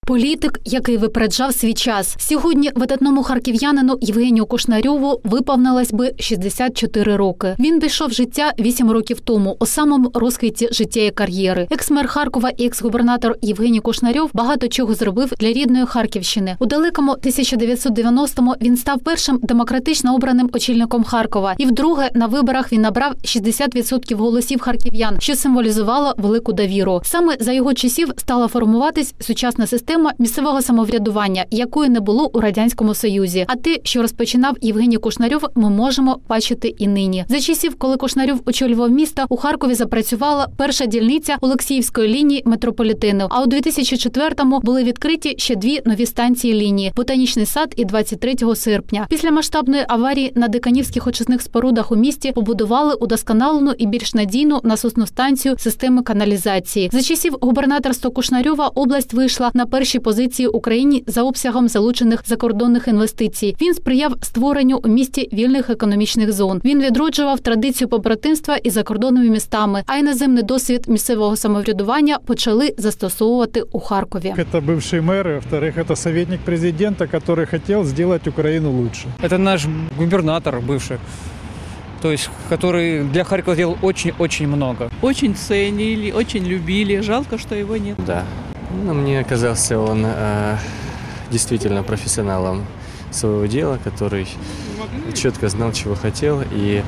Політик, який випереджав свій час. Сьогодні видатному харків'янину Євгенію Кушнарьову виповнилось би 64 роки. Він пішов життя 8 років тому, у самому розквіті життя і кар'єри. Екс-мер Харкова і екс-губернатор Євгеній Кушнарьов багато чого зробив для рідної Харківщини. У далекому 1990-му він став першим демократично обраним очільником Харкова. І вдруге на виборах він набрав 60% голосів харків'ян, що символізувало велику довіру. Саме за його часів стала формуватись сучасна система місцевого самоврядування, якої не було у Радянському Союзі. А те, що розпочинав Євгеній Кушнарьов, ми можемо бачити і нині. За часів, коли Кушнарьов очолював місто, у Харкові запрацювала перша дільниця Олексіївської лінії метрополітену, а у 2004-му були відкриті ще 2 нові станції лінії – Ботанічний сад і 23 серпня. Після масштабної аварії на Диканівських очисних спорудах у місті побудували удосконалену і більш надійну насосну станцію системи каналізації. За часів губернаторства Кушнарьова область вийшла на перші позиції Україні за обсягом залучених закордонних інвестицій. Він сприяв створенню у місті вільних економічних зон. Він відроджував традицію побратимства із закордонними містами, а іноземний досвід місцевого самоврядування почали застосовувати у Харкові. Це бывший мэр, во-вторых, це советник президента, який хотів зробити Україну лучше. Это наш губернатор бывший, то есть, который для Харькова сделал очень-очень много. Очень ценили, очень любили. Жалко, что его нет. Да. Ну, мне казался он действительно профессионалом своего дела, который четко знал, чего хотел, и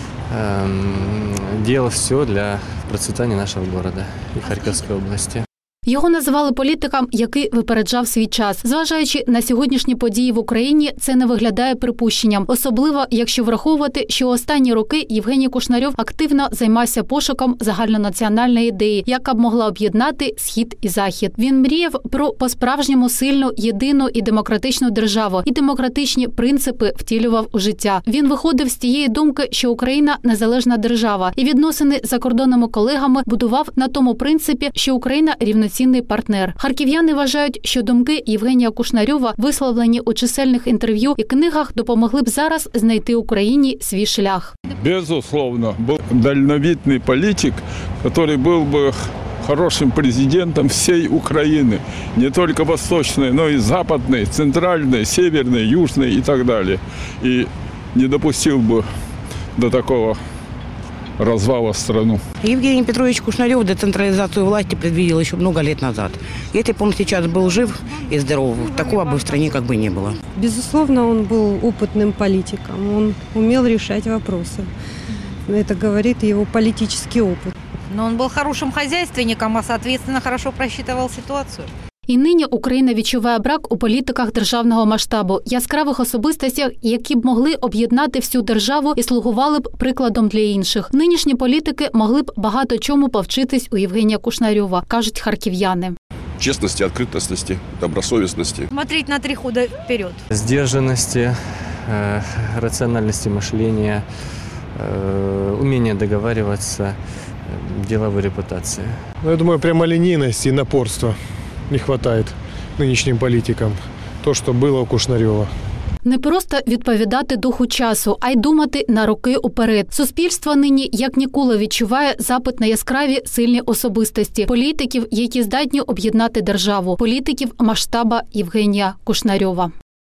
делал все для процветания нашего города и Харьковской области. Його називали політиком, який випереджав свій час. Зважаючи на сьогоднішні події в Україні, це не виглядає припущенням. Особливо, якщо враховувати, що останні роки Євгеній Кушнарьов активно займався пошуком загальнонаціональної ідеї, яка б могла об'єднати Схід і Захід. Він мріяв про по-справжньому сильну, єдину і демократичну державу, і демократичні принципи втілював у життя. Він виходив з тієї думки, що Україна – незалежна держава, і відносини з закордонними колегами будував на тому принципі, що Україна – рівноцінний партнер. Харків'яни вважають, що думки Євгенія Кушнарьова, висловлені у чисельних інтерв'ю і книгах, допомогли б зараз знайти Україні свій шлях. Безусловно, був дальновидний політик, який був би хорошим президентом всей Украины, не только восточной, но и западной, центральной, северной, южной и так далее. И не допустил бы до такого развала страну. Евгений Петрович Кушнарьов децентрализацию власти предвидел еще много лет назад. Если бы он сейчас был жив и здоров, такого бы в стране как бы не было. Безусловно, он был опытным политиком, он умел решать вопросы. Это говорит его политический опыт. Но он был хорошим хозяйственником, а, соответственно, хорошо просчитывал ситуацию. І нині Україна відчуває брак у політиках державного масштабу, яскравих особистостях, які б могли об'єднати всю державу і слугували б прикладом для інших. Нинішні політики могли б багато чому повчитись у Євгенія Кушнарьова, кажуть харків'яни. Честности, открытости, добросовестности. Смотреть на 3 хода вперед. Сдержанности, рациональности мышления, умения договариваться, деловой репутации. Я думаю, прямолинейности и напорства не хватает нынешним политикам. То, что было у Кушнарьова. Не просто відповідати духу часу, а й думати на роки уперед. Суспільство нині як ніколи відчуває запит на яскраві, сильні особистості. Політиків, які здатні об'єднати державу. Політиків масштаба Євгенія Кушнарьова.